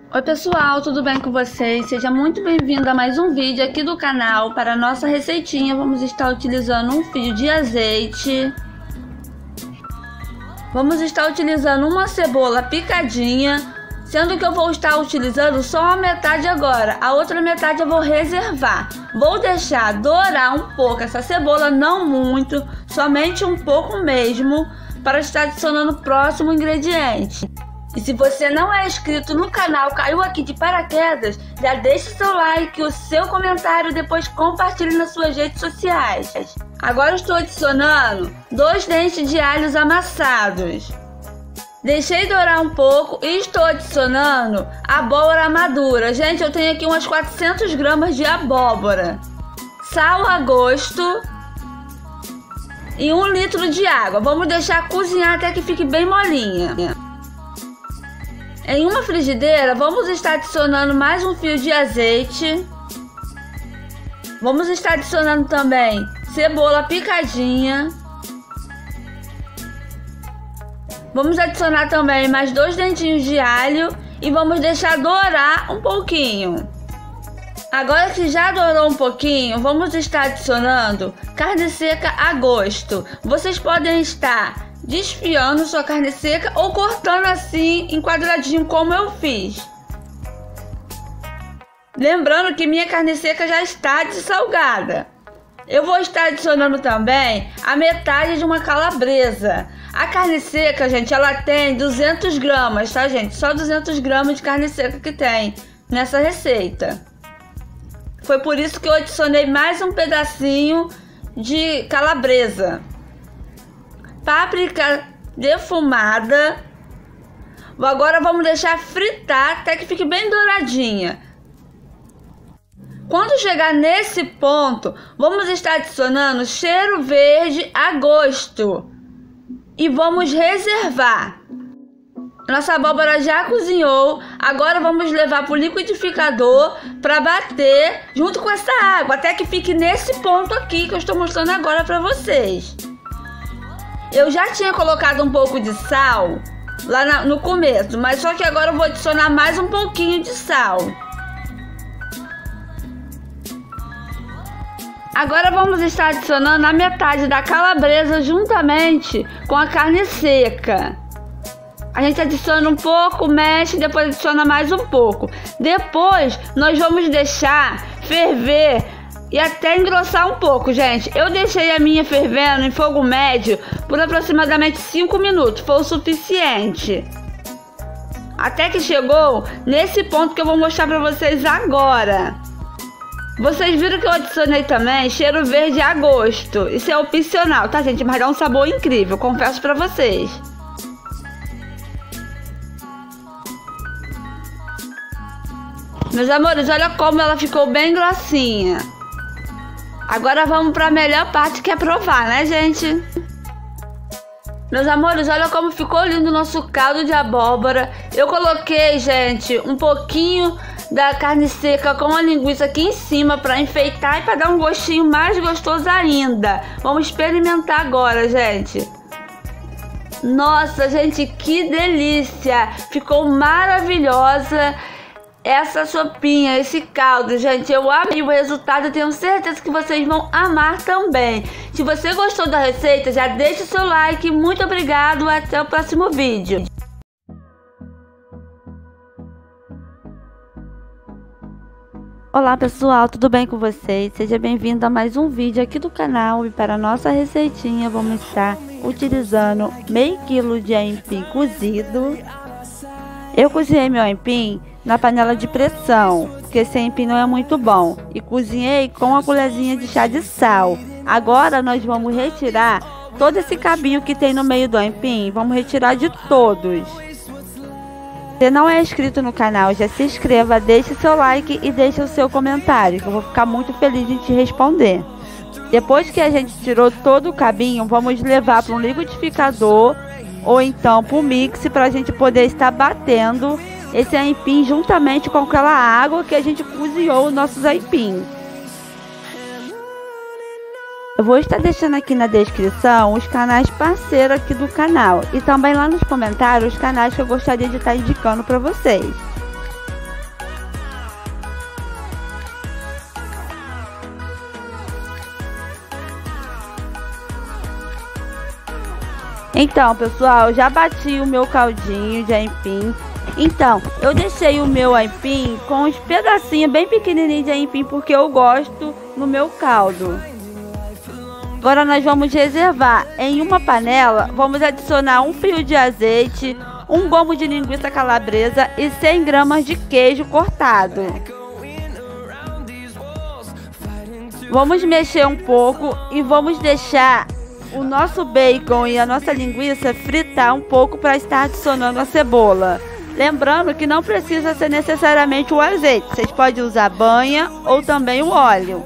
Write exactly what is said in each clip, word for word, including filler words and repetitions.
Oi pessoal, tudo bem com vocês? Seja muito bem-vindo a mais um vídeo aqui do canal. Para a nossa receitinha, vamos estar utilizando um fio de azeite. Vamos estar utilizando uma cebola picadinha, sendo que eu vou estar utilizando só a metade agora. A outra metade eu vou reservar. Vou deixar dourar um pouco essa cebola, não muito, somente um pouco mesmo, para estar adicionando o próximo ingrediente. E se você não é inscrito no canal, caiu aqui de paraquedas, já deixe seu like, o seu comentário e depois compartilhe nas suas redes sociais. Agora estou adicionando dois dentes de alhos amassados. Deixei dourar um pouco e estou adicionando abóbora madura. Gente, eu tenho aqui umas quatrocentas gramas de abóbora. Sal a gosto. E um litro de água. Vamos deixar cozinhar até que fique bem molinha. Em uma frigideira, vamos estar adicionando mais um fio de azeite. Vamos estar adicionando também cebola picadinha. Vamos adicionar também mais dois dentinhos de alho e vamos deixar dourar um pouquinho. Agora que já dourou um pouquinho, vamos estar adicionando carne seca a gosto. Vocês podem estar desfiando sua carne seca ou cortando assim em quadradinho como eu fiz. Lembrando que minha carne seca já está dessalgada. Eu vou estar adicionando também a metade de uma calabresa. A carne seca, gente, ela tem duzentas gramas, tá, gente? Só duzentas gramas de carne seca que tem nessa receita. Foi por isso que eu adicionei mais um pedacinho de calabresa. Páprica defumada. Agora vamos deixar fritar até que fique bem douradinha. Quando chegar nesse ponto, vamos estar adicionando cheiro verde a gosto. E vamos reservar. Nossa abóbora já cozinhou. Agora vamos levar para o liquidificador para bater junto com essa água. Até que fique nesse ponto aqui que eu estou mostrando agora para vocês. Eu já tinha colocado um pouco de sal lá na, no começo, mas só que agora eu vou adicionar mais um pouquinho de sal. Agora vamos estar adicionando a metade da calabresa juntamente com a carne seca. A gente adiciona um pouco, mexe, depois adiciona mais um pouco. Depois nós vamos deixar ferver e até engrossar um pouco, gente. Eu deixei a minha fervendo em fogo médio por aproximadamente cinco minutos, foi o suficiente. Até que chegou nesse ponto que eu vou mostrar para vocês agora. Vocês viram que eu adicionei também cheiro verde a gosto. Isso é opcional, tá, gente? Mas dá um sabor incrível, confesso pra vocês. Meus amores, olha como ela ficou bem grossinha. Agora vamos pra melhor parte, que é provar, né, gente? Meus amores, olha como ficou lindo o nosso caldo de abóbora. Eu coloquei, gente, um pouquinho da carne seca com a linguiça aqui em cima para enfeitar e para dar um gostinho mais gostoso ainda. Vamos experimentar agora, gente. Nossa, gente, que delícia! Ficou maravilhosa essa sopinha, esse caldo, gente. Eu amei o resultado e tenho certeza que vocês vão amar também. Se você gostou da receita, já deixa o seu like. Muito obrigado, até o próximo vídeo. Olá pessoal, tudo bem com vocês? Seja bem-vindo a mais um vídeo aqui do canal. E para a nossa receitinha vamos estar utilizando meio quilo de aipim cozido. Eu cozinhei meu aipim na panela de pressão, porque esse aipim não é muito bom. E cozinhei com uma colherzinha de chá de sal. Agora nós vamos retirar todo esse cabinho que tem no meio do aipim. Vamos retirar de todos. Se você não é inscrito no canal, já se inscreva, deixe seu like e deixe o seu comentário, que eu vou ficar muito feliz em te responder. Depois que a gente tirou todo o cabinho, vamos levar para um liquidificador ou então para o mix para a gente poder estar batendo esse aipim juntamente com aquela água que a gente cozinhou os nossos aipins. Eu vou estar deixando aqui na descrição os canais parceiros aqui do canal e também lá nos comentários os canais que eu gostaria de estar indicando para vocês. Então, pessoal, já bati o meu caldinho de aipim. Então, eu deixei o meu aipim com uns pedacinhos bem pequenininhos de aipim, porque eu gosto no meu caldo. Agora nós vamos reservar em uma panela, vamos adicionar um fio de azeite, um gomo de linguiça calabresa e cem gramas de queijo cortado. Vamos mexer um pouco e vamos deixar o nosso bacon e a nossa linguiça fritar um pouco para estar adicionando a cebola. Lembrando que não precisa ser necessariamente o azeite, vocês podem usar banha ou também o óleo.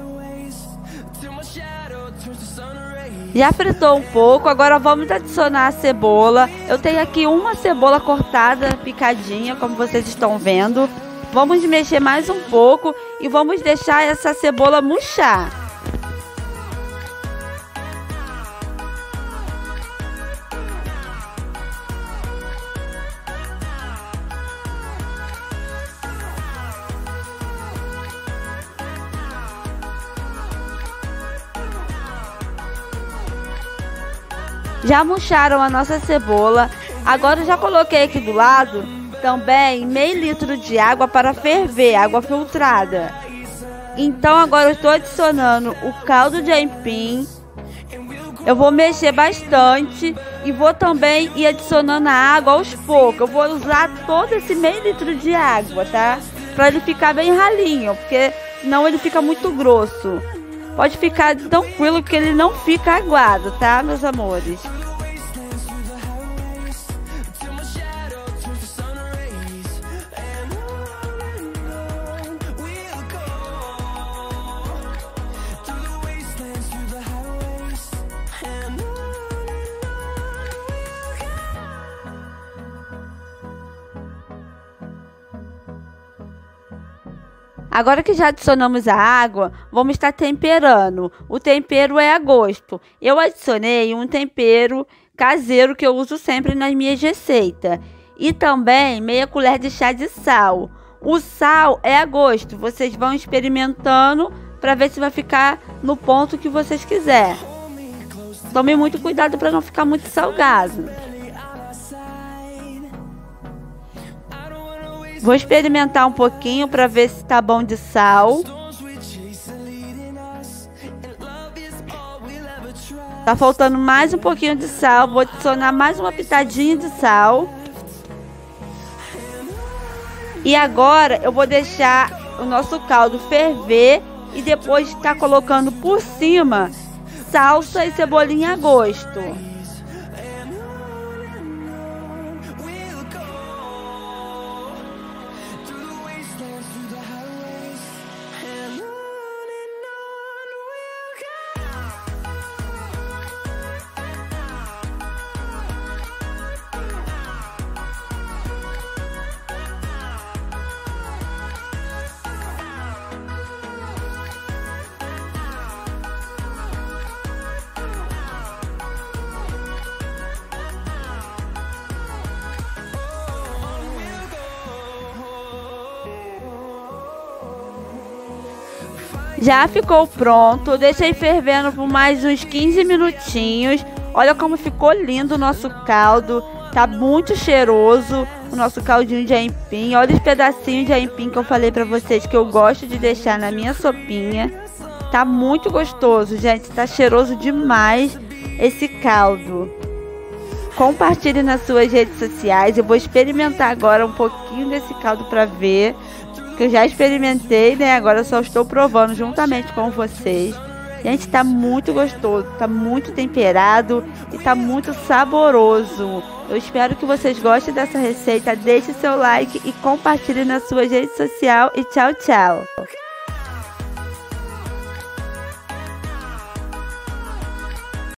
Já fritou um pouco, agora vamos adicionar a cebola. Eu tenho aqui uma cebola cortada, picadinha, como vocês estão vendo. Vamos mexer mais um pouco e vamos deixar essa cebola murchar. Já murcharam a nossa cebola. Agora eu já coloquei aqui do lado também meio litro de água para ferver, água filtrada. Então agora eu estou adicionando o caldo de aipim. Eu vou mexer bastante e vou também ir adicionando a água aos poucos. Eu vou usar todo esse meio litro de água, tá? Para ele ficar bem ralinho, porque senão ele fica muito grosso. Pode ficar tranquilo que ele não fica aguado, tá, meus amores? Agora que já adicionamos a água, vamos estar temperando. O tempero é a gosto. Eu adicionei um tempero caseiro que eu uso sempre nas minhas receitas. E também meia colher de chá de sal. O sal é a gosto. Vocês vão experimentando para ver se vai ficar no ponto que vocês quiserem. Tome muito cuidado para não ficar muito salgado. Vou experimentar um pouquinho para ver se tá bom de sal. Tá faltando mais um pouquinho de sal. Vou adicionar mais uma pitadinha de sal. E agora eu vou deixar o nosso caldo ferver e depois estar colocando por cima salsa e cebolinha a gosto. Já ficou pronto, eu deixei fervendo por mais uns quinze minutinhos. Olha como ficou lindo o nosso caldo, tá muito cheiroso o nosso caldinho de aipim. Olha os pedacinhos de aipim que eu falei pra vocês que eu gosto de deixar na minha sopinha. Tá muito gostoso, gente, tá cheiroso demais esse caldo. Compartilhe nas suas redes sociais, eu vou experimentar agora um pouquinho desse caldo pra ver. Que eu já experimentei, né? Agora eu só estou provando juntamente com vocês. Gente, tá muito gostoso, tá muito temperado e tá muito saboroso. Eu espero que vocês gostem dessa receita. Deixe seu like e compartilhe nas suas redes sociais. E tchau, tchau!